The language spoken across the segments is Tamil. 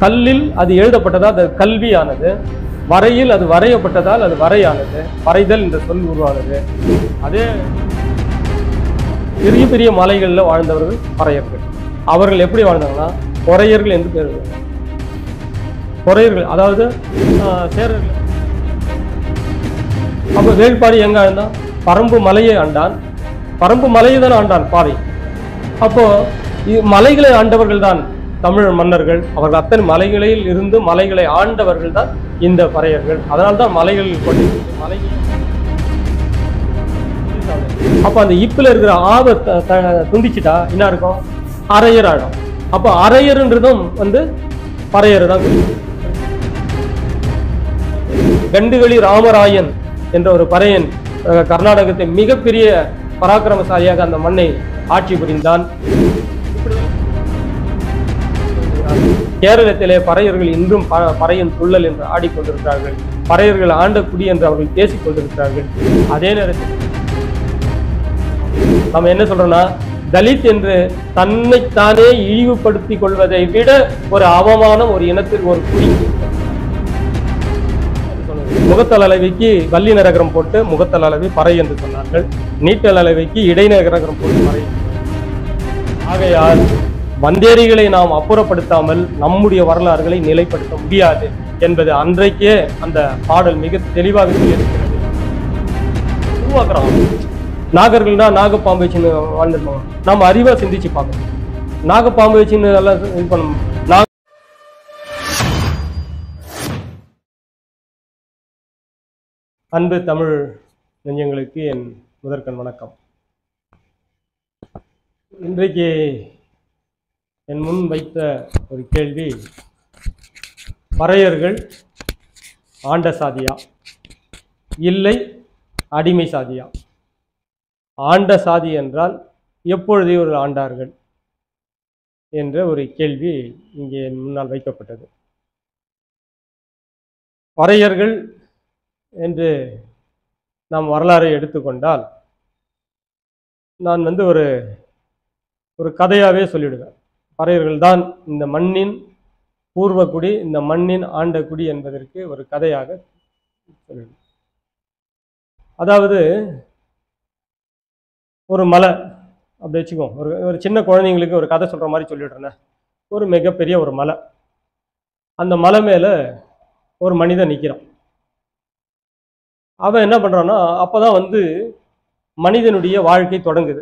கல்லில் அது எழுதப்பட்டதால் அது கல்வியானது, வரையில் அது வரையப்பட்டதால் அது வரையானது, வரைதல் என்ற சொல் உருவானது. அதே பெரிய பெரிய மலைகளில் வாழ்ந்தவர்கள் பறையர்கள். அவர்கள் எப்படி வாழ்ந்தாங்கன்னா பொறையர்கள் என்று பேர். பொறையர்கள் அதாவது சேரர்கள். அப்போ வேள்பாரி எங்க ஆழ்ந்தான்? பரம்பு மலையை ஆண்டான். பரம்பு மலையை தான் ஆண்டான் பாரி. அப்போ மலைகளை ஆண்டவர்கள் தான் தமிழ் மன்னர்கள். அவர்கள் அத்தனை மலைகளில் இருந்து மலைகளை ஆண்டவர்கள் தான் இந்த பறையர்கள். அதனால்தான் மலைகள் மலைகள். அப்ப அந்த இப்புல இருக்கிற ஆவை துண்டிச்சுட்டா என்ன இருக்கும்? அரையர் ஆடும். அப்ப அரையர்ன்றதும் பறையர் தான். கண்டுகளி ராமராயன் என்ற ஒரு பறையன் கர்நாடகத்தை மிகப்பெரிய பராக்கிரமசாலியாக அந்த மண்ணை ஆட்சி புரிந்தான். கேரளத்திலே பறையர்கள் இன்றும் பறையன் துள்ளல் என்று ஆடிக்கொண்டிருக்கிறார்கள். பறையர்கள் ஆண்ட குடி என்று அவர்கள் பேசிக் கொண்டிருக்கிறார்கள். அதே நேரத்தில் நம்ம என்ன சொல்றோம்னா, தலித் என்று தன்னைத்தானே இழிவுபடுத்திக் கொள்வதை விட ஒரு அவமானம் ஒரு இனத்திற்கு ஒரு குடி. முகத்தல் அளவைக்கு வள்ளி நரகரம் போட்டு முகத்தல் அளவை பறை என்று சொன்னார்கள். நீட்டல் அளவைக்கு இடைநகரம் போட்டு பறை. ஆகையால் வந்தேரிகளை நாம் அப்புறப்படுத்தாமல் நம்முடைய வரலாறுகளை நிலைப்படுத்த முடியாது என்பது அன்றைக்கே அந்த பாடல் மிக தெளிவாக சொல்லியிருக்கிறது. உருவாக்குறோம். நாகர்கள்னா நாகப்பாம்பு வச்சுன்னு வாழ்ந்துருப்பாங்க. நம்ம அறிவா சிந்திச்சு பார்க்கணும். நாகப்பாம்பு வச்சுன்னு எல்லாம் இது பண்ணணும். அன்பு தமிழ் நெஞ்சங்களுக்கு என் முதற்கண் வணக்கம். இன்றைக்கு என் முன் வைத்த ஒரு கேள்வி, பறையர்கள் ஆண்ட சாதியா இல்லை அடிமை சாதியா? ஆண்ட சாதி என்றால் எப்பொழுது ஒரு ஆண்டார்கள் என்ற ஒரு கேள்வி இங்கே என் முன்னால் வைக்கப்பட்டது. பறையர்கள் என்று நாம் வரலாறை எடுத்துக்கொண்டால் நான் ஒரு கதையாகவே சொல்லிவிடுவேன். பறையர்கள் தான் இந்த மண்ணின் பூர்வக்குடி, இந்த மண்ணின் ஆண்ட குடி என்பதற்கு ஒரு கதையாக சொல்லிவிடுவேன். அதாவது ஒரு மலை அப்படி வச்சுக்கோம். ஒரு சின்ன குழந்தைங்களுக்கு ஒரு கதை சொல்கிற மாதிரி சொல்லிடுறேன். ஒரு மிகப்பெரிய ஒரு மலை. அந்த மலை மேலே ஒரு மனிதன் நிற்கிறான். அவன் என்ன பண்ணுறான்னா, அப்போ தான் மனிதனுடைய வாழ்க்கை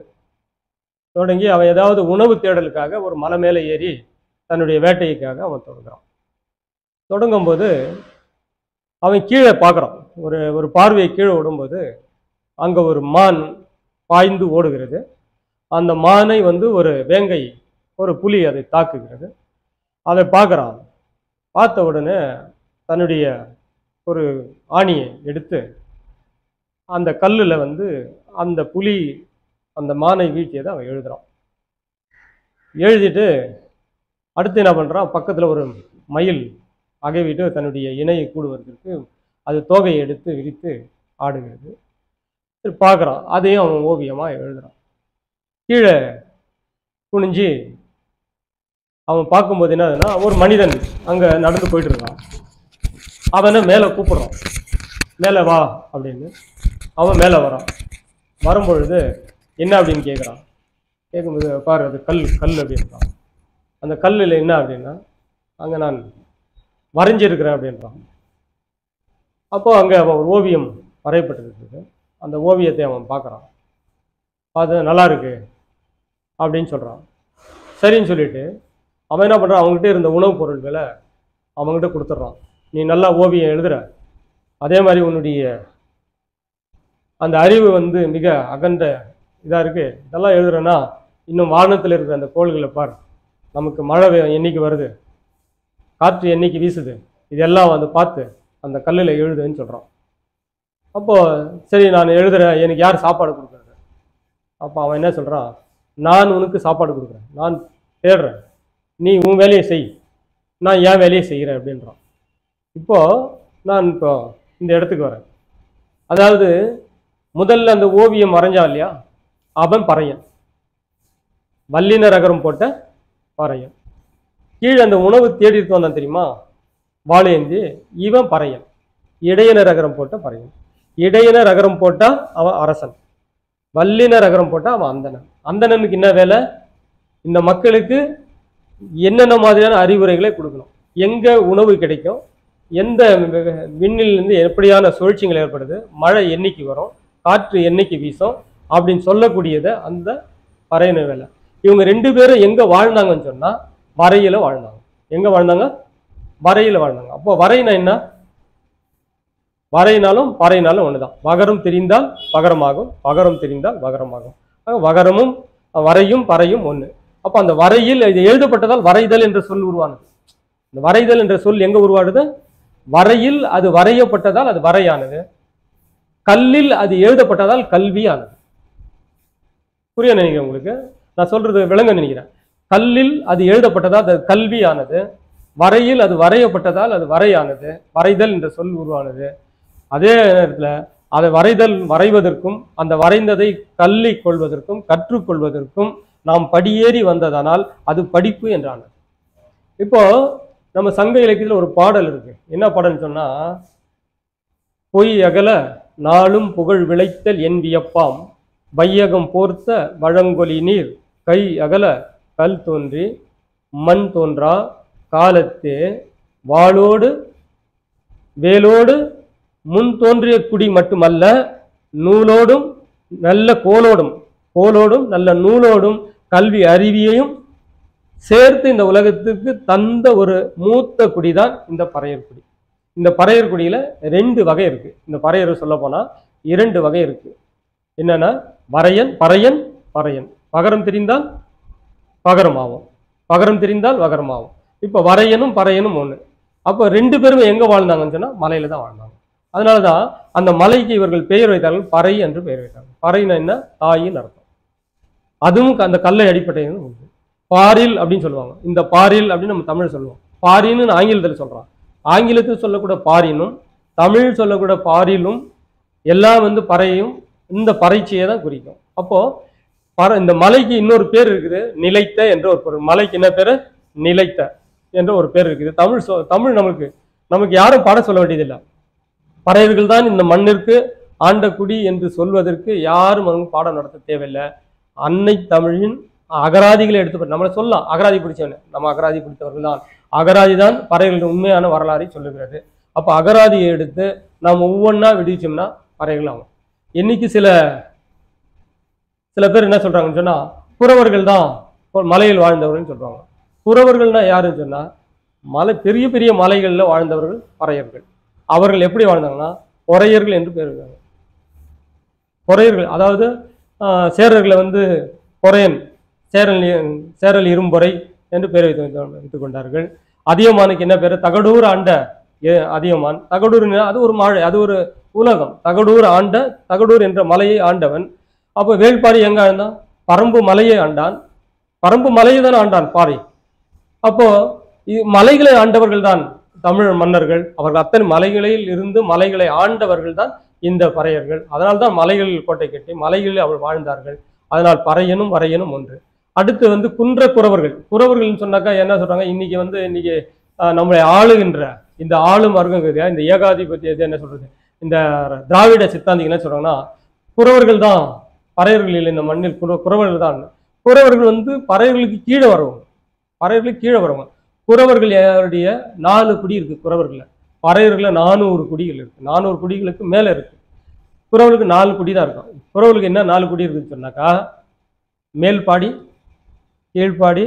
தொடங்கி அவன் ஏதாவது உணவு தேடலுக்காக ஒரு மலை மேலே ஏறி தன்னுடைய வேட்டைக்காக அவன் தொடங்கும்போது அவன் கீழே பார்க்குறான். ஒரு பார்வையை கீழே விடும்போது அங்கே ஒரு மான் பாய்ந்து ஓடுகிறது. அந்த மானை ஒரு வேங்கை, ஒரு புலி அதை தாக்குகிறது. அதை பார்க்குறான். பார்த்த உடனே தன்னுடைய ஒரு ஆணியை எடுத்து அந்த கல்லில் அந்த புலி அந்த மானை வீழ்த்தியதை அவன் எழுதுறான். எழுதிட்டு அடுத்து என்ன பண்ணுறான், பக்கத்தில் ஒரு மயில் அகைவிட்டு தன்னுடைய இணையை கூடுவதற்கு அது தோகையை எடுத்து விரித்து ஆடுகிறது. பார்க்குறான். அதையும் அவன் ஓவியமாக எழுதுறான். கீழே குனிஞ்சு அவன் பார்க்கும்போது என்னதுன்னா, ஒரு மனிதன் அங்கே நடந்து போயிட்டு இருக்கான். அவனை மேலே கூப்பிடுறான், மேலே வா அப்படின்னு. அவன் மேலே வரான். வரும்பொழுது என்ன அப்படின்னு கேட்குறான். கேட்கும்போது பாரு அது கல் அப்படின்றான். அந்த கல்லில் என்ன அப்படின்னா, அங்கே நான் வரைஞ்சிருக்கிறேன் அப்படின்றான். அப்போ அங்கே அவன் ஒரு ஓவியம் வரையப்பட்டிருக்கு. அந்த ஓவியத்தை அவன் பார்க்குறான். அது நல்லா இருக்கு அப்படின்னு சொல்கிறான். சரின்னு சொல்லிட்டு அவன் என்ன பண்ணுறான், அவங்ககிட்ட இருந்த உணவுப் பொருட்களை அவங்ககிட்ட கொடுத்துட்றான். நீ நல்லா ஓவியம் எழுதுற, அதே மாதிரி உன்னுடைய அந்த அறிவு மிக அகன்ற இதாக இருக்குது, இதெல்லாம் எழுதுறேன்னா இன்னும் வானத்தில் இருக்கிற அந்த கோள்களை பார், நமக்கு மழை என்னைக்கு வருது, காற்று என்னைக்கு வீசுது, இதெல்லாம் பார்த்து அந்த கல்லில் எழுதுன்னு சொல்கிறான். அப்போது சரி நான் எழுதுகிறேன், எனக்கு யார் சாப்பாடு கொடுக்குறது? அப்போ அவன் என்ன சொல்கிறான், நான் உனக்கு சாப்பாடு கொடுக்குறேன், நான் தேடுறேன், நீ உன் வேலையை செய், நான் என் வேலையை செய்கிறேன் அப்படின்றான். நான் இந்த இடத்துக்கு வரேன். அதாவது முதல்ல அந்த ஓவியம் வரைஞ்சான் இல்லையா, அவன் பறையன், வல்லின ரகரம் போட்ட பறையன். கீழே அந்த உணவு தேடிட்டு வந்தான் தெரியுமா, வாழேந்தி, இவன் பறையன். இடையின ரகரம் போட்ட பறையன். இடையின ரகரம் போட்டா அவன் அரசன், வல்லின ரகரம் போட்டா அவன் அந்தணன். அந்தணனுக்கு என்ன வேலை, இந்த மக்களுக்கு என்னென்ன மாதிரியான அறிவுரைகளை கொடுக்கணும், எங்க உணவு கிடைக்கும், எந்த விண்ணிலிருந்து எப்படியான சுழற்சிகள் ஏற்படுது, மழை என்னைக்கு வரும், காற்று என்னைக்கு வீசும் அப்படின்னு சொல்லக்கூடியதை அந்த பறையன வேலை. இவங்க 2 பேரும் எங்க வாழ்ந்தாங்கன்னு சொன்னா வரையில வாழ்ந்தாங்க. எங்க வாழ்ந்தாங்க, வரையில வாழ்ந்தாங்க. அப்போ வரையினா என்ன, வரையினாலும் பறையினாலும் ஒண்ணுதான். வகரம் தெரிந்தால் பகரமாகும், பகரம் தெரிந்தால் வகரமாகும். வகரமும் வரையும் பறையும் ஒண்ணு. அப்ப அந்த வரையில் இது எழுதப்பட்டதால் வரைதல் என்ற சொல் உருவானது. இந்த வரைதல் என்ற சொல் எங்க உருவானது, வரையில் அது வரையப்பட்டதால் அது வரையானது, கல்லில் அது எழுதப்பட்டதால் கல்வியானது. புரிய நினைக்கிறேன் உங்களுக்கு, நான் சொல்றது விளங்க நினைக்கிறேன். கல்லில் அது எழுதப்பட்டதால் அது கல்வியானது, வரையில் அது வரையப்பட்டதால் அது வரையானது, வரைதல் என்ற சொல் உருவானது. அதே நேரத்தில் அதை வரைவதற்கும் அந்த வரைந்ததை கல்வி கொள்வதற்கும் கற்றுக்கொள்வதற்கும் நாம் படியேறி வந்ததனால் அது படிப்பு என்றானது. இப்போ நம்ம சங்க இலக்கியத்தில் ஒரு பாடல் இருக்கு. என்ன பாடல்னு சொன்னா, பொய் அகல நாளும் புகழ் விளைத்தல் என் வியப்பாம், வையகம் போர்த்த வழங்கொலி நீர், கை அகல கல் தோன்றி மண் தோன்றா காலத்தே, வாளோடு வேலோடு முன் தோன்றிய குடி மட்டுமல்ல, நூலோடும் நல்ல கோலோடும் நல்ல நூலோடும் கல்வி அறிவியையும் சேர்த்து இந்த உலகத்துக்கு தந்த ஒரு மூத்த குடிதான் இந்த பறையர் குடி. இந்த பறையர் குடியில 2 வகை இருக்கு. இந்த பறையர் சொல்ல போனா 2 வகை இருக்கு. என்னன்னா வரையன், பறையன், பறையன். பகரம் தெரிந்தால் பகரமாகும், பகரம் தெரிந்தால் வகரமாகும். இப்ப வரையனும் பறையனும் ஒண்ணு. அப்போ 2 பேரும் எங்க வாழ்ந்தாங்கன்னு சொன்னா மலையில தான் வாழ்ந்தாங்க. அதனாலதான் அந்த மலைக்கு இவர்கள் பெயர் வைத்தார்கள், பறை என்று பெயர் வைத்தாங்க. பறைனா என்ன, தாயின் அர்த்தம். அதுவும் அந்த கல்லை அடிப்படையும் உண்டு. பாரில் அப்படின்னு சொல்லுவாங்க. இந்த பாரில் அப்படின்னு நம்ம தமிழ் சொல்லுவோம். பாரின்னு ஆங்கிலத்தில் சொல்றான். ஆங்கிலத்தில் சொல்லக்கூட பாரினும் தமிழ் சொல்லக்கூட பாரிலும் எல்லாம் பறையும் இந்த பறைச்சியை தான் குறிக்கும். அப்போ இந்த மலைக்கு இன்னொரு பேர் இருக்குது, நிலைத்த என்ற ஒரு பொருள். மலைக்கு என்ன பேரு, நிலைத்த என்ற ஒரு பேர் இருக்குது. தமிழ் நமக்கு யாரும் பாடம் சொல்ல வேண்டியதில்லை. பறையர்கள் தான் இந்த மண்ணிற்கு ஆண்ட குடி என்று சொல்வதற்கு யாரும் பாடம் நடத்த தேவையில்லை. அன்னை தமிழின் அகராதிகளை எடுத்து நம்மளை சொல்லலாம், அகராதி பிடிச்சவனே, நம்ம அகராதி பிடித்தவர்கள் தான். அகராதி தான் பறையர்களின் உண்மையான வரலாறை சொல்லுகிறது. அப்போ அகராதியை எடுத்து நாம் ஒவ்வொன்றா விடுவிச்சோம்னா பறையர்கள் ஆகும். இன்னைக்கு சில பேர் என்ன சொல்றாங்கன்னு சொன்னா, புறவர்கள் தான் மலையில் வாழ்ந்தவர்கள் சொல்றாங்க. புறவர்கள்னா யாருன்னு சொன்னா, பெரிய பெரிய மலைகள்ல வாழ்ந்தவர்கள் பறையர்கள். அவர்கள் எப்படி வாழ்ந்தாங்கன்னா பொறையர்கள் என்று பேர் இருக்காங்க. பொறையர்கள் அதாவது சேரர்களை பொறையன், சேரல் இரும்பொறை என்று பேர் வைத்துக் கொண்டார்கள். அதியமானுக்கு என்ன பேரு, தகடூர் ஆண்ட அதியமான். தகடூர் அது ஒரு மாழை, அது ஒரு உலகம். தகடூர் என்ற மலையை ஆண்டவன். அப்போ வேள்பாரி எங்க ஆண்டான், பரம்பு மலையை ஆண்டான். பரம்பு மலையை தான் ஆண்டான் பாரி. அப்போ மலைகளை ஆண்டவர்கள் தான் தமிழ் மன்னர்கள். அவர்கள் அத்தனை மலைகளில் இருந்து மலைகளை ஆண்டவர்கள் தான் இந்த பறையர்கள். அதனால்தான் மலைகளில் கோட்டை கட்டி மலைகளில் அவர்கள் வாழ்ந்தார்கள். அதனால் பறையனும் வரையனும் ஒன்று. அடுத்து குன்ற குறவர்கள் சொன்னாக்கா என்ன சொல்றாங்க, இன்னைக்கு நம்மளை ஆளுகின்ற இந்த ஆளும் வர்க்கங்க, இந்த ஏகாதிபத்தியத்தை என்ன சொல்றது, இந்த திராவிட சித்தாந்திகள் என்ன சொல்றாங்கன்னா, குறவர்கள் தான் பறையர்கள், இந்த மண்ணில் குறவர்கள் தான். குறவர்கள் பறையர்களுக்கு கீழே வருவாங்க, பறையர்களுக்கு கீழே வருவாங்க. குறவர்கள் யாருடைய 4 குடி இருக்கு. குறவர்கள் பறையர்களில் 400 குடிகள் இருக்கு. 400 குடிகளுக்கு மேல இருக்கு. குறவர்களுக்கு 4 குடி தான் இருக்கும். குறவர்களுக்கு என்ன 4 குடி இருக்குன்னு சொன்னாக்கா, மேல்பாடி, கீழ்ப்பாடி,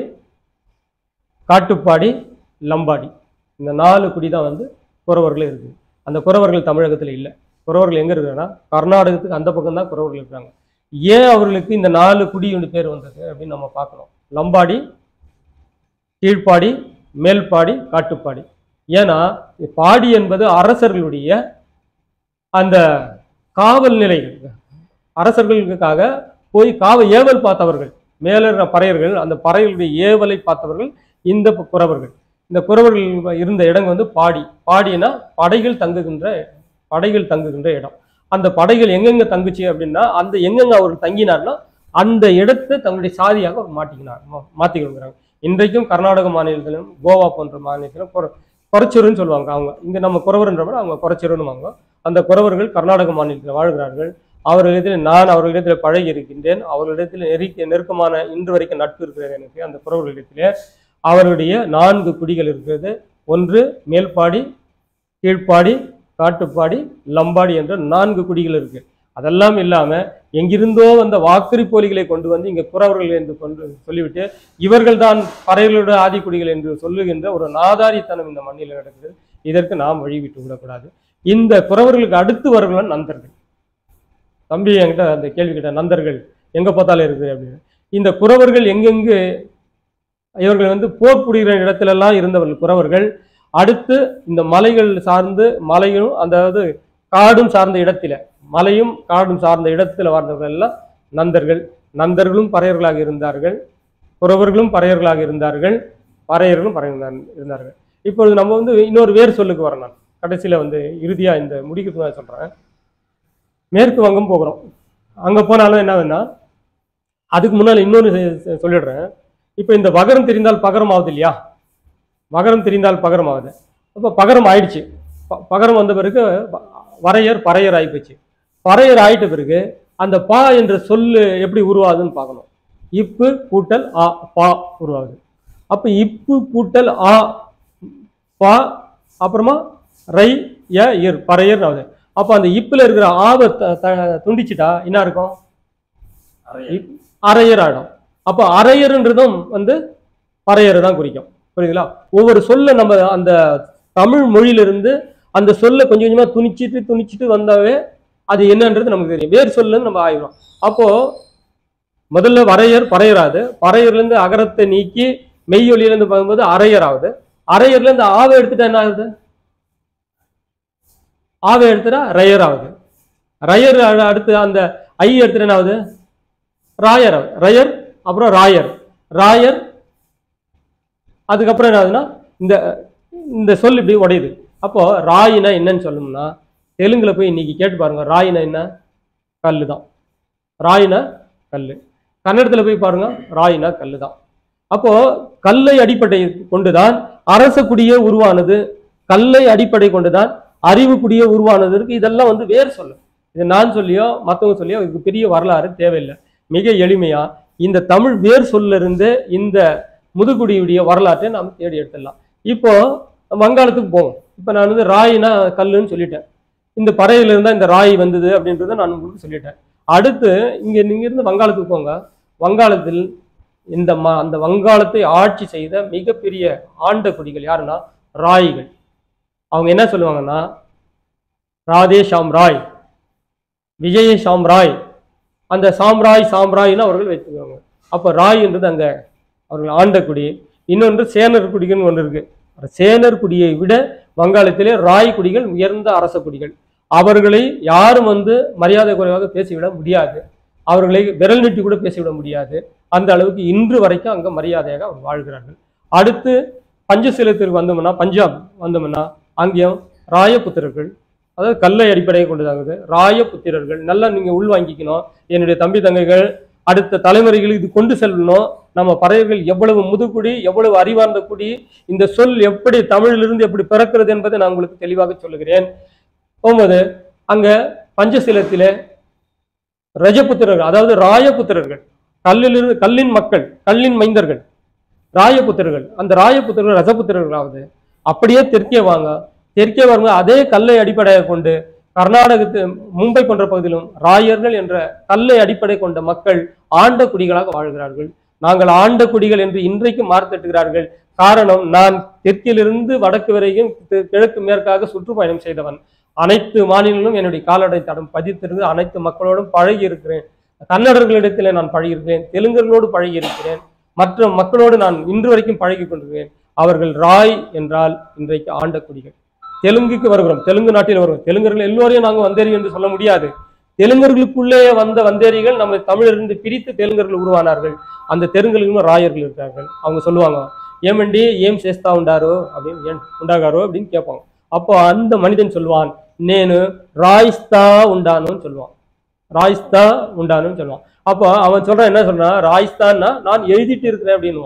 காட்டுப்பாடி, லம்பாடி. இந்த 4 குடி தான் குறவர்கள் இருக்கு. அந்த குறவர்கள் தமிழகத்தில் இல்லை. குறவர்கள் எங்க இருக்குன்னா கர்நாடகத்துக்கு அந்த பக்கம் தான் குறவர்கள் இருக்கிறாங்க. ஏன் அவர்களுக்கு இந்த 4 குடி பேர் வந்தது அப்படின்னு நம்ம பார்க்கணும். லம்பாடி, கீழ்ப்பாடி, மேல்பாடி, காட்டுப்பாடி. ஏன்னா பாடி என்பது அரசர்களுடைய அந்த காவல் நிலைகள், அரசர்களுக்காக போய் ஏவல் பார்த்தவர்கள், மேல பறையர்கள், அந்த பறையர்களுடைய ஏவலை பார்த்தவர்கள் இந்த குறவர்கள். இந்த குறவர்கள் இருந்த இடம் பாடி. பாடினா படைகள் தங்குகின்ற இடம். அந்த படைகள் எங்கெங்க தங்குச்சு அப்படின்னா, அந்த எங்கெங்க அவர்கள் தங்கினார்னா அந்த இடத்தை தங்களுடைய சாதியாக மாத்திக்கொள்கிறாங்க. இன்றைக்கும் கர்நாடக மாநிலத்திலும் கோவா போன்ற மாநிலத்திலும் குறைச்சருன்னு சொல்லுவாங்க. அவங்க இங்கே நம்ம குறவர்ன்ற விட அவங்க குறைச்சருன்னுவாங்க. அந்த குறவர்கள் கர்நாடக மாநிலத்தில் வாழ்கிறார்கள். அவர்களிடத்தில் நான் அவர்களிடத்தில் பழகி இருக்கின்றேன். அவர்களிடத்தில் நெருக்கமான இன்று வரைக்கும் நட்பு இருக்கிறது எனக்கு. அந்த குறவர்களிடத்திலே அவருடைய 4 குடிகள் இருக்கிறது. ஒன்று மேல்பாடி, கீழ்ப்பாடி, காட்டுப்பாடி, லம்பாடி என்ற 4 குடிகள் இருக்கு. அதெல்லாம் இல்லாம எங்கிருந்தோ வந்த வாக்குறி போலிகளை கொண்டு வந்து இங்க குறவர்கள் என்று கொண்டு சொல்லிவிட்டு இவர்கள் தான் பறையர்களுடைய ஆதிக்குடிகள் என்று சொல்லுகின்ற ஒரு நாதாரித்தனம் இந்த மண்ணில் நடக்குது. இதற்கு நாம் வழிவிட்டு விடக்கூடாது. இந்த குறவர்களுக்கு அடுத்து வருகிற நந்தர்கள். தம்பி என்கிட்ட அந்த கேள்வி கிட்ட நந்தர்கள் எங்க பார்த்தாலும் இருக்குது அப்படின்னு. இந்த குறவர்கள் எங்கெங்கு இவர்கள் வந்து போர் புரிகிற இடத்திலெல்லாம் இருந்தவர்கள் குறவர்கள். அடுத்து இந்த மலைகள் சார்ந்து மலையும் அதாவது காடும் சார்ந்த இடத்தில மலையும் காடும் சார்ந்த இடத்துல வாழ்ந்தவர்கள் எல்லாம் நந்தர்கள். நந்தர்களும் பறையர்களாக இருந்தார்கள், குறவர்களும் பறையர்களாக இருந்தார்கள், பறையர்களும் இருந்தார்கள். இப்பொழுது நம்ம வந்து இன்னொரு வேறு சொல்லுக்கு வரேன். நான் கடைசியில வந்து இறுதியா இந்த முடிக்கிறதுக்கு நான் சொல்றேன். மேற்கு வங்கம் போகிறோம். அங்க போனாலும் என்ன வேணா அதுக்கு முன்னால் இன்னொரு சொல்லிடுறேன். இப்போ இந்த வகரம் தெரிந்தால் பகரம் ஆகுது இல்லையா? வகரம் தெரிந்தால் பகரம் ஆகுது. அப்போ பகரம் ஆயிடுச்சு. பகரம் வந்த பிறகு வரையர் பறையர் ஆகிப்போச்சு. பறையர் ஆயிட்ட பிறகு அந்த பா என்ற சொல்லு எப்படி உருவாகுதுன்னு பார்க்கணும். இப்பு கூட்டல் ஆ பா உருவாகுது. அப்போ இப்பு கூட்டல் ஆ பா அப்புறமா ரை ய இர் பறையர் ஆகுது. அப்போ அந்த இப்புல இருக்கிற ஆவை துண்டிச்சுட்டா என்ன இருக்கும்? அரையர் ஆயிடும். அப்போ அரையர்ன்றதும் வந்து பறையரை தான் குறிக்கும். புரியுதுங்களா? ஒவ்வொரு சொல்ல நம்ம அந்த தமிழ் மொழியிலிருந்து அந்த சொல்ல கொஞ்சம் கொஞ்சமா துணிச்சிட்டு வந்தாவே அது என்னன்றது நமக்கு தெரியும். வேறு சொல்ல நம்ம ஆயிடும். அப்போ முதல்ல வரையர் பறையராது. பறையர்லேருந்து அகரத்தை நீக்கி மெய்யொலியிலேருந்து பார்க்கும்போது அரையர் ஆகுது. அரையர்ல இருந்து ஆவை எடுத்துட்டா என்ன ஆகுது? ஆவை எடுத்துட்டா ரயர் ஆகுது. ரயர் அடுத்து அந்த ஐ எடுத்துட்டு என்ன ஆகுது? ராயர் ஆகுது. ரயர் அப்புறம் ராயர், ராயர் அதுக்கப்புறம் என்ன ஆகுதுன்னா இந்த சொல் இப்படி உடையுது. அப்போ ராயினா என்னன்னு சொல்லணும்னா தெலுங்குல போய் இன்னைக்கு கேட்டு பாருங்க. ராயினா என்ன? கல்லு தான். ராயினா கல்லு. கன்னடத்துல போய் பாருங்க, ராயினா கல்லு தான். அப்போ கல்லை அடிப்படை கொண்டுதான் அரச குடியே உருவானது. கல்லை அடிப்படை கொண்டுதான் அறிவு குடியே உருவானது இருக்கு. இதெல்லாம் வந்து வேறு சொல்லு. இது நான் சொல்லியோ மற்றவங்க சொல்லியோ இதுக்கு பெரிய வரலாறு தேவையில்லை. மிக எளிமையா இந்த தமிழ் வேர் சொல்ல இருந்து இந்த முதுகுடியுடைய வரலாற்றை நாம் தேடி எடுத்துடலாம். இப்போ வங்காளத்துக்கு போவோம். இப்போ நான் வந்து ராயினா கல்லுன்னு சொல்லிட்டேன். இந்த பறையில இருந்தா இந்த ராய் வந்தது அப்படின்றத நான் உங்களுக்கு சொல்லிட்டேன். அடுத்து நீங்க இருந்து வங்காளத்துக்கு போங்க. வங்காளத்தில் அந்த வங்காளத்தை ஆட்சி செய்த மிகப்பெரிய ஆண்ட குடிகள் யாருன்னா ராய்கள். அவங்க என்ன சொல்லுவாங்கன்னா ராதே சாம்ராய், விஜய சாம்ராய், அந்த சாம்ராய்னு அவர்கள் வச்சுக்குவாங்க. அப்போ ராய்ன்றது அங்க அவர்கள் ஆண்ட குடி. இன்னொன்று சேனர் குடிகள்னு ஒன்று இருக்கு. சேனர் குடியை விட வங்காளத்திலே ராய் குடிகள் உயர்ந்த அரச குடிகள். அவர்களை யாரும் வந்து மரியாதை குறைவாக பேசிவிட முடியாது. அவர்களை விரல் நீட்டி கூட பேசிவிட முடியாது. அந்த அளவுக்கு இன்று வரைக்கும் அங்க மரியாதையாக அவர் வாழ்கிறார்கள். அடுத்து பஞ்சசீலத்திற்கு வந்தோம்னா, பஞ்சாப் வந்தோம்னா அங்கேயும் ராயபுத்திரர்கள், அதாவது கல்லை அடிப்படையை கொண்டுதாங்குது. ராயபுத்திரர்கள் நல்லா நீங்க உள்வாங்கிக்கணும். என்னுடைய தம்பி தங்கைகள் அடுத்த தலைமுறைகளுக்கு இது கொண்டு செல்லணும். நம்ம பறையர்கள் எவ்வளவு முதுகுடி, எவ்வளவு அறிவார்ந்த குடி, இந்த சொல் எப்படி தமிழிலிருந்து எப்படி பிறக்கிறது என்பதை நான் உங்களுக்கு தெளிவாக சொல்லுகிறேன். போகும்போது அங்க பஞ்சசீலத்திலே ரஜபுத்திரர்கள், அதாவது ராயபுத்திரர்கள், கல்லின் மக்கள், கல்லின் மைந்தர்கள் ராயபுத்திரர்கள். அந்த ராயபுத்திரர்கள் ரஜபுத்திரர்களாவது. அப்படியே தெற்கே வாங்க. தெற்கே வரும்போது அதே கல்லை அடிப்படையாக கொண்டு கர்நாடகத்து மும்பை போன்ற பகுதியிலும் ராயர்கள் என்ற கல்லை அடிப்படை கொண்ட மக்கள் ஆண்ட குடிகளாக வாழ்கிறார்கள். நாங்கள் ஆண்ட குடிகள் என்று இன்றைக்கு மார்த்தட்டுகிறார்கள். காரணம், நான் தெற்கிலிருந்து வடக்கு வரைக்கும் கிழக்கு மேற்காக சுற்றுப்பயணம் செய்தவன். அனைத்து மாநிலங்களும் என்னுடைய காலடை தடம் பதித்திருந்து அனைத்து மக்களோடும் பழகி இருக்கிறேன். கன்னடர்களிடத்தில் நான் பழகியிருக்கிறேன், தெலுங்கர்களோடு பழகி இருக்கிறேன், மற்ற மக்களோடு நான் இன்று வரைக்கும் பழகி கொண்டிருக்கிறேன். அவர்கள் ராய் என்றால் இன்றைக்கு ஆண்ட குடிகள். தெலுங்குக்கு வருகிறோம், தெலுங்கு நாட்டில் வருகிறோம். தெலுங்கர்கள் எல்லோரையும் நாங்கள் வந்தேரி என்று சொல்ல முடியாது. தெலுங்கர்களுக்குள்ளே வந்த வந்தேரிகள் நம்ம தமிழிலிருந்து பிரித்து தெலுங்கர்கள் உருவானார்கள். அந்த தெலுங்குகளும் ராயர்கள் இருக்கார்கள். அவங்க சொல்லுவாங்க, ஏமண்டி ஏம் சேஸ்தா உண்டாரோ அப்படின்னு, ஏன் உண்டாகாரோ அப்படின்னு கேட்பாங்க. அப்போ அந்த மனிதன் சொல்லுவான், நேனு ராய்ஸ்தா உண்டானுன்னு சொல்லுவான். ராய்ஸ்தா உண்டானுன்னு சொல்லுவான். அப்போ அவன் சொல்றான், என்ன சொல்றான், ராய்ஸ்தான்னா நான் எழுதிட்டு இருக்கிறேன் அப்படின்னுவான்.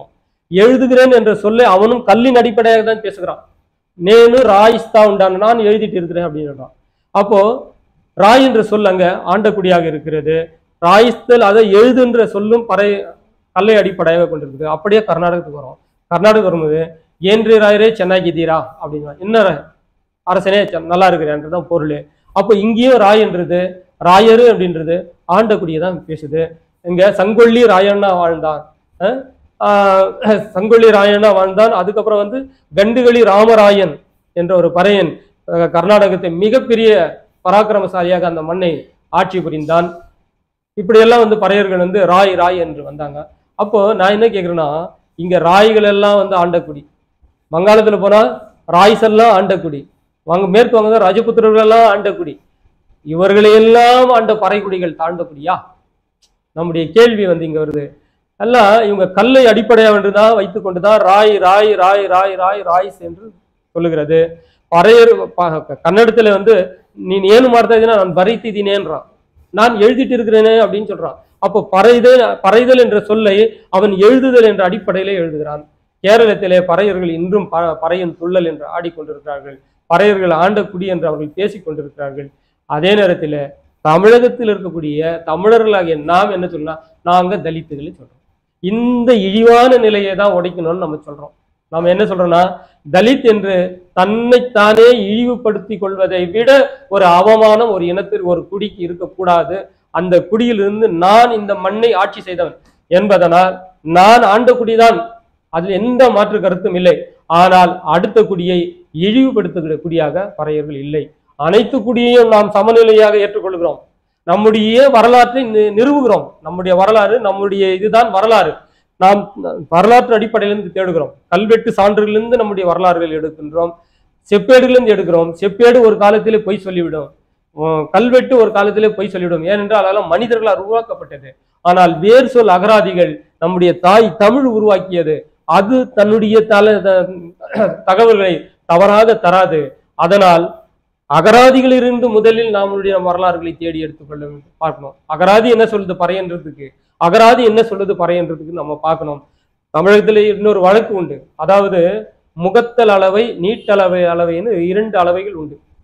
எழுதுகிறேன் என்ற சொல்லை அவனும் கல்லின் அடிப்படையாக தான் பேசுகிறான். நேனு ராயிஸ்தா உண்டான, நான் எழுதிட்டு இருக்கிறேன் அப்படின்னு சொல்றான். அப்போ ராய் என்ற சொல் அங்க ஆண்டக்குடியாக இருக்கிறது. ராயிஸ்தல், அதை எழுதுன்ற சொல்லும் கல்லை அடிப்படையாக கொண்டிருக்குது. அப்படியே கர்நாடகத்துக்கு வரும். கர்நாடகம் வரும்போது ஏன்று ராயரே சென்னாகிதீரா அப்படின்னா, என்ன அரசனே நல்லா இருக்கிறேன்றதான் பொருள். அப்போ இங்கேயும் ராய் என்றது, ராயரு அப்படின்றது ஆண்டக்குடியை தான் பேசுது. இங்க சங்கொல்லி ராயண்ணா வாழ்ந்தான், சங்கொல்லி ராயண்ணா வாழ்ந்தான். அதுக்கப்புறம் வந்து கண்டுகளி ராமராயன் என்ற ஒரு பறையன் கர்நாடகத்தை மிகப்பெரிய பராக்கிரமசாலியாக அந்த மண்ணை ஆட்சி புரிந்தான். இப்படியெல்லாம் வந்து பறையர்கள் வந்து ராய் ராய் என்று வந்தாங்க. அப்போ நான் என்ன கேட்குறேன்னா, இங்க ராய்கள் எல்லாம் வந்து ஆண்டக்குடி, வங்காளத்துல போனா ராய்ஸ் எல்லாம் ஆண்டக்குடி, மேற்கு வங்க ரஜபுத்திரர்கள் எல்லாம் ஆண்டக்குடி, இவர்களையெல்லாம் ஆண்ட பறைக்குடிகள் தாண்டக்குடியா? நம்முடைய கேள்வி வந்து இங்க வருது. எல்லாம் இவங்க கல்லை அடிப்படையாக என்றுதான் வைத்துக் கொண்டுதான் ராய் ராய் ராய் ராய் ராய் ராய்ஸ் என்று சொல்லுகிறது. பறையர் கன்னடத்துல வந்து நீ ஏன்னு மாறுதாதுன்னா நான் பறைத்தினேன்றான், நான் எழுதிட்டு இருக்கிறேனே அப்படின்னு சொல்றான். அப்போ பறைதல் என்ற சொல்லை அவன் எழுதுதல் என்ற அடிப்படையிலே எழுதுகிறான். கேரளத்திலே பறையர்கள் இன்றும் பறையின் துள்ளல் என்று ஆடிக்கொண்டிருக்கிறார்கள். பறையர்கள் ஆண்டக்குடி என்று அவர்கள் பேசிக் கொண்டிருக்கிறார்கள். அதே நேரத்தில் தமிழகத்தில் இருக்கக்கூடிய தமிழர்களாகிய நாம் என்ன சொல்லலாம், நாங்க தலித்துகளை சொல்றோம். இந்த இழிவான நிலையை தான் உடைக்கணும்னு நம்ம சொல்றோம். நம்ம என்ன சொல்றோம்னா, தலித் என்று தன்னைத்தானே இழிவுபடுத்தி கொள்வதை விட ஒரு அவமானம் ஒரு இனத்திற்கு, ஒரு குடிக்கு இருக்கக்கூடாது. அந்த குடியிலிருந்து நான் இந்த மண்ணை ஆட்சி செய்தவன் என்பதனால் நான் ஆண்ட குடிதான், அதில் எந்த மாற்று கருத்தும் இல்லை. ஆனால் அடுத்த குடியை இழிவுபடுத்துகிற குடியாக பறையர்கள் இல்லை. அனைத்து குடியையும் நாம் சமநிலையாக ஏற்றுக்கொள்கிறோம். நம்முடைய வரலாற்றை நிறுவுகிறோம். நம்முடைய வரலாறு, நம்முடைய இதுதான் வரலாறு. நாம் வரலாற்று அடிப்படையிலிருந்து தேடுகிறோம். கல்வெட்டு சான்றுகளிலிருந்து நம்முடைய வரலாறுகள் எடுக்கின்றோம். செப்பேடுகளிலிருந்து எடுக்கிறோம். செப்பேடு ஒரு காலத்திலே பொய் சொல்லிவிடும், கல்வெட்டு ஒரு காலத்திலே பொய் சொல்லிவிடும். ஏனென்றால் அதெல்லாம் மனிதர்களால் உருவாக்கப்பட்டது. ஆனால் வேறு சொல் அகராதிகள் நம்முடைய தாய் தமிழ் உருவாக்கியது. அது தன்னுடைய தகவல்களை தவறாக தராது. அதனால் அகராதிகளிலிருந்து முதலில் நம்முடைய வரலாறுகளை தேடி எடுத்துக்கொள்ள பார்க்கணும். அகராதி என்ன சொல்லுது பறையன்றதுக்கு, அகராதி என்ன சொல்லுது பறையன்றதுக்கு நம்ம பார்க்கணும். தமிழகத்திலே இன்னொரு வழக்கு உண்டு. அதாவது முகத்தல் அளவை, அளவைன்னு இரண்டு அளவைகள்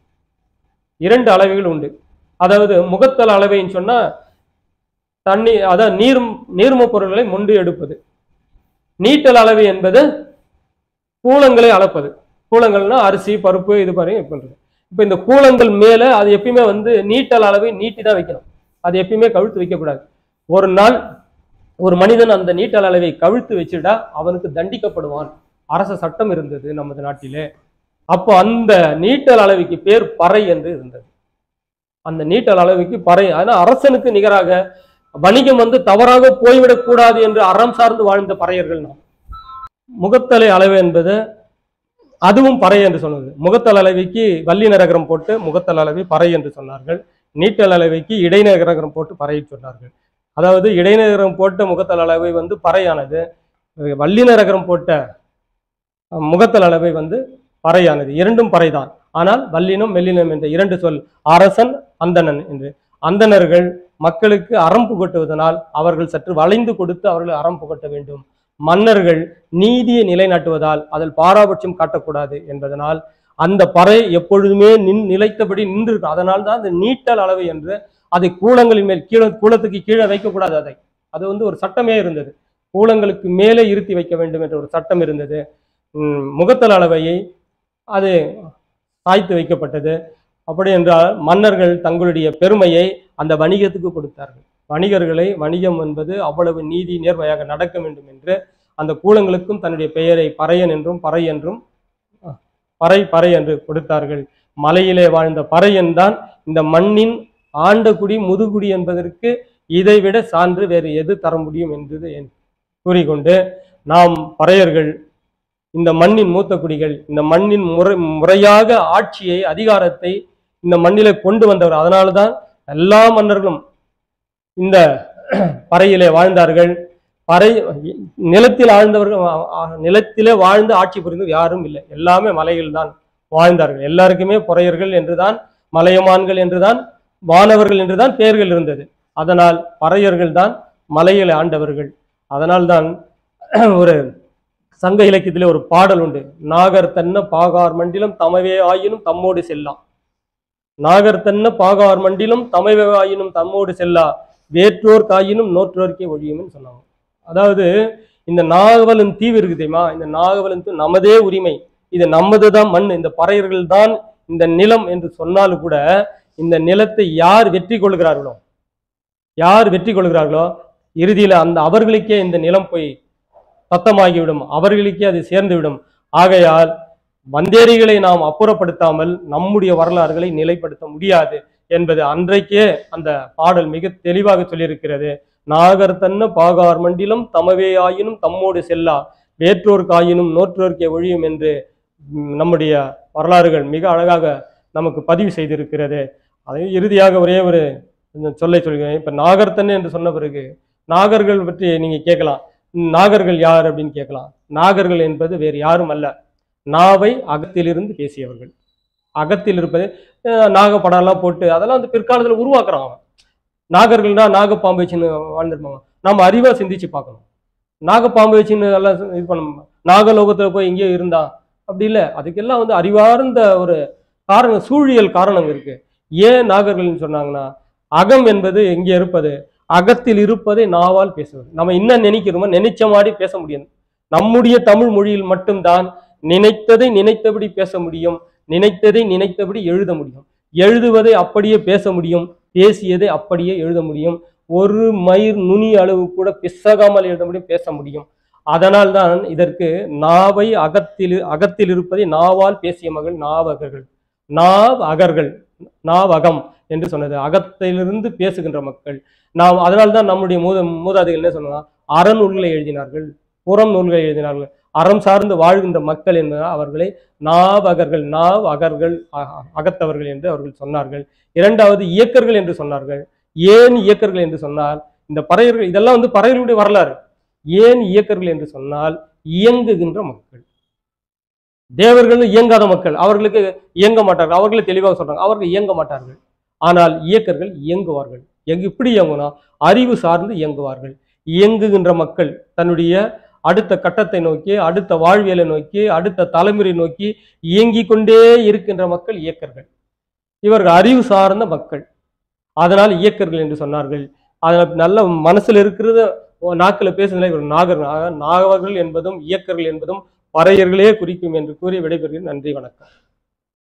உண்டு. அதாவது முகத்தல் அளவைன்னு சொன்னா தண்ணி, அதாவது நீர்ம பொருள்களை மொண்டு எடுப்பது. நீட்டல் அளவை என்பது கூலங்களை அளப்பது. கூலங்கள்னா அரிசி பருப்பு இது பண்றது. இப்ப இந்த கூலங்கள் மேல அது எப்பயுமே வந்து நீட்டல் அளவை நீட்டி தான் வைக்கணும். அது எப்பயுமே கவிழ்த்து வைக்கக்கூடாது. ஒரு நாள் ஒரு மனிதன் அந்த நீட்டல் அளவை கவிழ்த்து வச்சுட்டா அவனுக்கு தண்டிக்கப்படுவான். அரச சட்டம் இருந்தது நமது நாட்டிலே. அப்போ அந்த நீட்டல் அளவைக்கு பேர் பறை என்று இருந்தது. அந்த நீட்டல் அளவைக்கு பறை. ஆனா அரசனுக்கு நிகராக வணிகம் வந்து தவறாக போய்விடக்கூடாது என்று அறம் சார்ந்து வாழ்ந்த பறையர்கள் நாம். முகத்தலை அளவு என்பது அதுவும் பறை என்று சொன்னது. முகத்தல் அளவைக்கு வள்ளி நரகரம் போட்டு முகத்தல் அளவை பறை என்று சொன்னார்கள். நீட்டல் அளவைக்கு இடைநகரம் போட்டு பறை சொன்னார்கள். அதாவது இடைநகரம் போட்ட முகத்தல் அளவை வந்து பறையானது, வள்ளி நரகரம் போட்ட முகத்தல் அளவை வந்து பறையானது. இரண்டும் பறைதான். ஆனால் வல்லினம் மெல்லினம் என்ற இரண்டு சொல், அரசன் அந்தணன் என்று. அந்தணர்கள் மக்களுக்கு அறம் புகட்டுவதனால் அவர்கள் சற்று வளைந்து கொடுத்து அவர்கள் அறம் புகட்ட வேண்டும். மன்னர்கள் நீதியை நிலைநாட்டுவதால் அதில் பாராபட்சம் காட்டக்கூடாது என்பதனால் அந்த பறை எப்பொழுதுமே நிலைத்தபடி நின்று. அதனால் தான் அந்த நீட்டல் அளவு என்று அதை கூலங்களின் மேல் கூலத்துக்கு கீழே வைக்கக்கூடாது. அது வந்து ஒரு சட்டமே இருந்தது. கூலங்களுக்கு மேலே இருத்தி வைக்க வேண்டும் என்ற ஒரு சட்டம் இருந்தது. முகத்தல் அளவையை அது சாய்த்து வைக்கப்பட்டது. அப்படி என்றால் மன்னர்கள் தங்களுடைய பெருமையை அந்த வணிகத்துக்கு கொடுத்தார்கள். வணிகம் என்பது அவ்வளவு நீதி நேர்மையாக நடக்க வேண்டும் என்று அந்த கூலங்களுக்கும் தன்னுடைய பெயரை பறையன் என்றும் பறை என்றும் பறை என்று கொடுத்தார்கள். மலையிலே வாழ்ந்த பறையன் தான் இந்த மண்ணின் ஆண்டகுடி முதுகுடி என்பதற்கு இதைவிட சான்று வேறு எது தர முடியும் என்பது கூறிக்கொண்டு, நாம் பறையர்கள் இந்த மண்ணின் மூத்த குடிகள், இந்த மண்ணின் முறையாக ஆட்சியை அதிகாரத்தை இந்த மண்ணிலே கொண்டு வந்தவர். அதனால்தான் எல்லா மன்னர்களும் இந்த பறையிலே வாழ்ந்தார்கள். நிலத்தில் ஆழ்ந்தவர்கள், நிலத்திலே வாழ்ந்து ஆட்சி புரிந்தவர் யாரும் இல்லை. எல்லாமே மலையில் தான் வாழ்ந்தார்கள். எல்லாருக்குமே பொறையர்கள் என்றுதான், மலையமான்கள் என்றுதான், வானவர்கள் என்றுதான் பெயர்கள் இருந்தது. அதனால் பறையர்கள் தான் மலையில் ஆண்டவர்கள். அதனால்தான் ஒரு சங்க இலக்கியத்திலே ஒரு பாடல் உண்டு. நாகர் தன்ன பாகார் மண்டிலம் தமவே ஆயினும் தம்மோடு செல்லாம். நாகர் தன்ன பாகார் மண்டிலம் தமவே ஆயினும் தம்மோடு செல்லா, வேற்றோர் காயினும் நோற்றோர்க்கே ஒழியும்னு சொன்னாங்க. அதாவது இந்த நாகவலன் தீவு இருக்கு தெரியுமா, இந்த நாகவலன் தீவு நமதே உரிமை, இது நமதுதான் மண், இந்த பறையர்கள் தான் இந்த நிலம் என்று சொன்னாலும் கூட இந்த நிலத்தை யார் வெற்றி கொள்கிறார்களோ இறுதியில அந்த அவர்களுக்கே இந்த நிலம் போய் சத்தமாகிவிடும், அவர்களுக்கே அது சேர்ந்து விடும். ஆகையால் வந்தேரிகளை நாம் அப்புறப்படுத்தாமல் நம்முடைய வரலாறுகளை நிலைப்படுத்த முடியாது என்பது அன்றைக்கே அந்த பாடல் மிக தெளிவாக சொல்லியிருக்கிறது. நாகர் தன்ன பாகார் மண்டிலம் தமவே ஆயினும் தம்மோடு செல்லா, வேற்றோர் காயினும் நோற்றோர்க்கே ஒழியும் என்று நம்முடைய வரலாறுகள் மிக அழகாக நமக்கு பதிவு செய்திருக்கிறது. அதை இறுதியாக ஒரே ஒரு சொல்லை சொல்கிறேன். இப்ப நாகர் தன்னை என்று சொன்ன பிறகு நாகர்கள் பற்றி நீங்க கேட்கலாம், நாகர்கள் யார் அப்படின்னு கேட்கலாம். நாகர்கள் என்பது வேறு யாரும் அல்ல, நாவை அகத்திலிருந்து பேசியவர்கள். அகத்தில் இருப்பது நாகப்படம்லாம் போட்டு அதெல்லாம் வந்து பிற்காலத்தில் உருவாக்குறான் அவன். நாகர்கள்னா நாகப்பாம்பு வச்சுன்னு வாழ்ந்துருப்பாங்க. நம்ம அறிவா சிந்திச்சு பார்க்கணும். நாகப்பாம்பு வச்சுன்னு எல்லாம் இது பண்ண, நாகலோகத்துல போய் எங்கேயோ இருந்தான் அப்படி இல்லை. அதுக்கெல்லாம் வந்து அறிவார்ந்த ஒரு காரணம், சூழியல் காரணம் இருக்கு. ஏன் நாகர்கள்னு சொன்னாங்கன்னா, அகம் என்பது எங்கே இருப்பது, அகத்தில் இருப்பதை நாவால் பேசுவது. நம்ம என்ன நினைக்கிறோமோ நினைச்ச மாதிரி பேச முடியும். நம்முடைய தமிழ் மொழியில் மட்டும்தான் நினைத்ததை நினைத்தபடி பேச முடியும், நினைத்ததை நினைத்தபடி எழுத முடியும், எழுதுவதை அப்படியே பேச முடியும், பேசியதை அப்படியே எழுத முடியும், ஒரு மயிர் நுனி அளவு கூட பிசகாமல் எழுத முடியும், பேச முடியும். அதனால் தான் இதற்கு நாவை அகத்தில் இருப்பதை நாவால் பேசிய மகள் நாவகர்கள், நாவகம் என்று சொன்னது. அகத்திலிருந்து பேசுகின்ற மக்கள் நாம். அதனால்தான் நம்முடைய மூதாதைகள் என்ன சொன்னா, அறநூல்களை எழுதினார்கள், புறம் நூல்களை எழுதினார்கள். அறம் சார்ந்து வாழ்கின்ற மக்கள் என்பதால் அவர்களை நாவகர்கள், அகத்தவர்கள் என்று அவர்கள் சொன்னார்கள். இரண்டாவது இயக்கர்கள் என்று சொன்னார்கள். ஏன் இயக்கர்கள் என்று சொன்னால், இந்த பறையர்கள் இதெல்லாம் வந்து பறையர்களுடைய வரலாறு. ஏன் இயக்கர்கள் என்று சொன்னால், இயங்குகின்ற மக்கள். தேவர்கள் இயங்காத மக்கள், அவர்களுக்கு இயங்க மாட்டார்கள். அவர்களே தெளிவாக சொல்றாங்க, அவர்கள் இயங்க மாட்டார்கள். ஆனால் இயக்கர்கள் இயங்குவார்கள். இப்படி இயங்குனா அறிவு சார்ந்து இயங்குவார்கள். இயங்குகின்ற மக்கள் தன்னுடைய அடுத்த கட்டத்தை நோக்கி, அடுத்த வாழ்வியலை நோக்கி, அடுத்த தலைமுறை நோக்கி இயங்கிக் கொண்டே இருக்கின்ற மக்கள் இயக்கர்கள். இவர்கள் அறிவு சார்ந்த மக்கள், அதனால் இயக்கர்கள் என்று சொன்னார்கள். அதனால் நல்ல மனசுல இருக்கிறத நாக்கில் பேசுதலை இவர் நாகர்கள் என்பதும் இயக்கர்கள் என்பதும் பறையர்களே குறிக்கும் என்று கூறி விடைபெறுகிறேன். நன்றி, வணக்கம்.